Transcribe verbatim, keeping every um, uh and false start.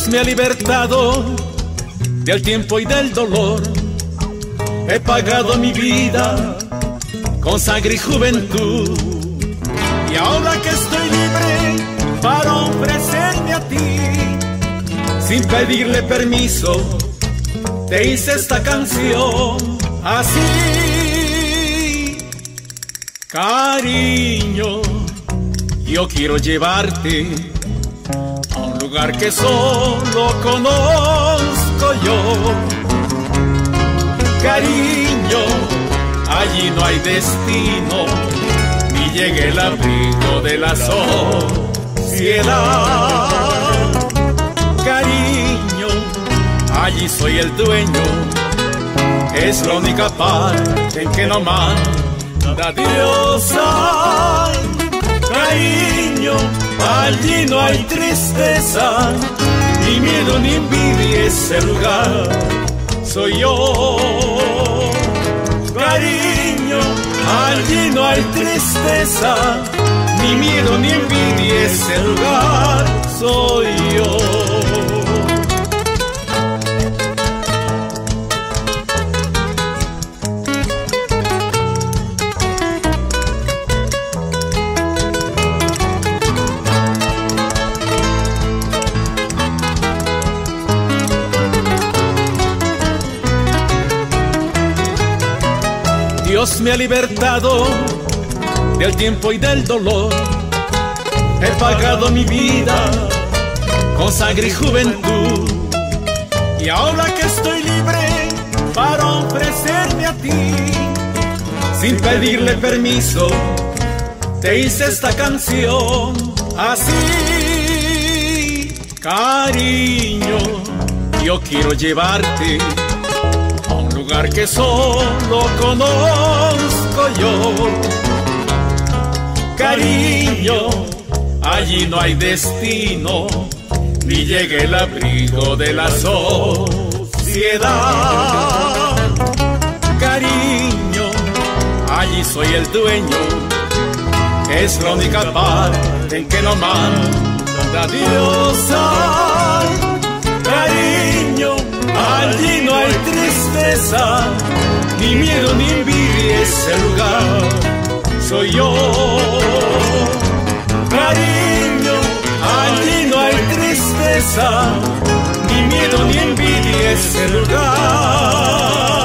Dios me ha libertado del tiempo y del dolor. He pagado mi vida con sangre y juventud, y ahora que estoy libre para ofrecerme a ti, sin pedirle permiso, te hice esta canción así. Cariño, yo quiero llevarte a un lugar que solo conozco yo. Cariño, allí no hay destino, ni llega el abrigo de la sociedad. Cariño, allí soy el dueño, es la única parte en que no manda Dios. Ay, cariño, allí no hay tristeza, ni miedo ni envidia, ese lugar soy yo. Cariño, allí no hay tristeza, ni miedo ni envidia, ese lugar soy yo. Dios me ha libertado del tiempo y del dolor. He pagado mi vida con sangre y juventud, y ahora que estoy libre para ofrecerme a ti, sin pedirle permiso, te hice esta canción así. Cariño, yo quiero llevarte a un lugar que solo conozco yo. Cariño, allí no hay destino, ni llega el abrigo de la sociedad. Cariño, allí soy el dueño, es la única parte en que no manda Dios. Ay, cariño, allí no hay tristeza, ni miedo ni envidia, ese lugar soy yo. Cariño, allí no hay tristeza, ni miedo ni envidia, ese lugar